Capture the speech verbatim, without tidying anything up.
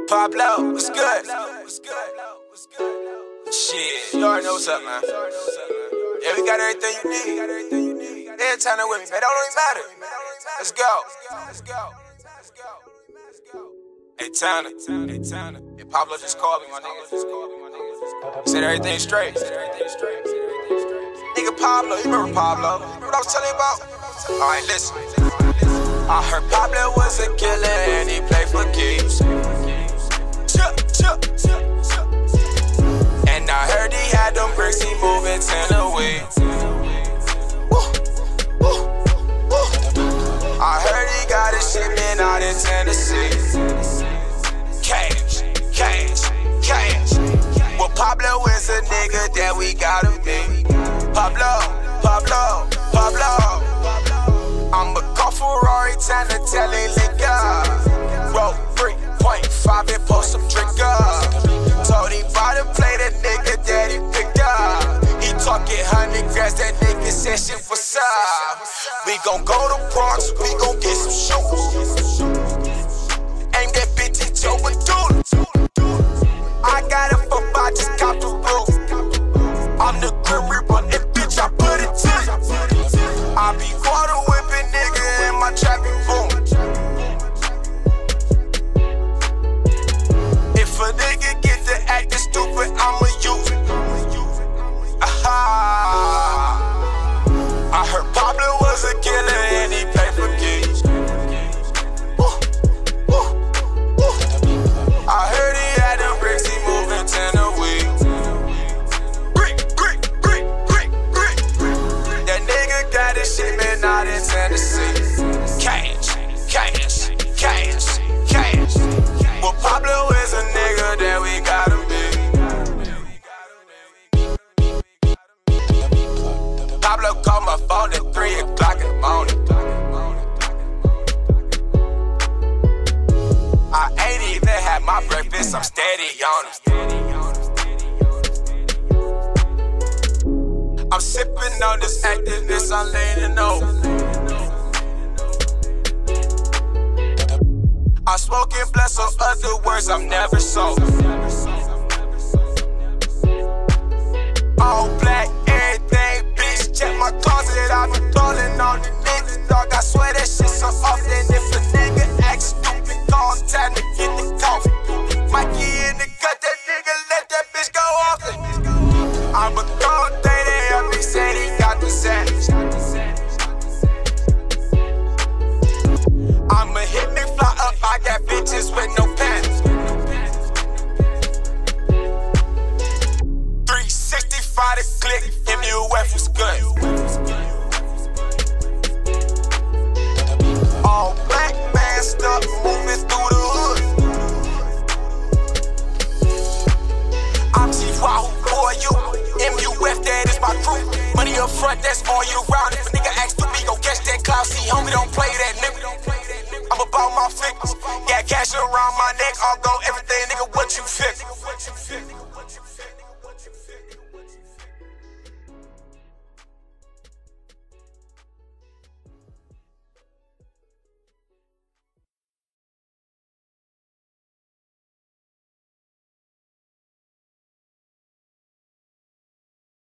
Pablo, what's good? Shit, you already know what's up, man. Yeah, we got everything you need. Every time they're with me, man, don't even matter. Let's go. Let's go. Let's go. Hey, Tanner. Hey, Tanner. Hey, Pablo just called me, my nigga. He said everything's straight. Nigga Pablo, you remember Pablo? Remember what I was telling you about? Alright, listen. I heard Pablo was a killer and he played for keeps. And I heard he had them bricks, he moving ten a week. I heard he got a shipment out in Tennessee. Cash, cash, cash. Well, Pablo is a nigga that we gotta be. Pablo, Pablo, Pablo. I'm a call Ferrari, time to tell him liquor. Roll three point five and post some drinker. Told him about to play the nigga that he picked up. He talking hundred grams, that nigga said shit what's up. We gon' go to Bronx, we gon' get some shoes. Aim that bitch at Joe and Dooley. I got it for five, just cop the roof. I'm the Grim Reaper, and bitch, I put it to you. I be water whipping nigga in my trapping boom. If a nigga get to acting stupid, I'ma use it. Aha. I heard Pablo was a killer and he played for keys. I heard he had them bricks, he moving ten a week. Brick, brick, brick, brick, brick. That nigga got his shipment out in Tennessee. Cash, cash, cash, cash. Well, Pablo is a nigga that we gotta be. Pablo called my phone at three o'clock in the morning. I ain't even had my breakfast, I'm steady on it. I'm sipping on this activist, I'm leaning over. I'm smoking bless, so other words, I'm never sober. All black, everything, bitch, check my closet, I be calling on the niggas, dog, I swear that shit so often if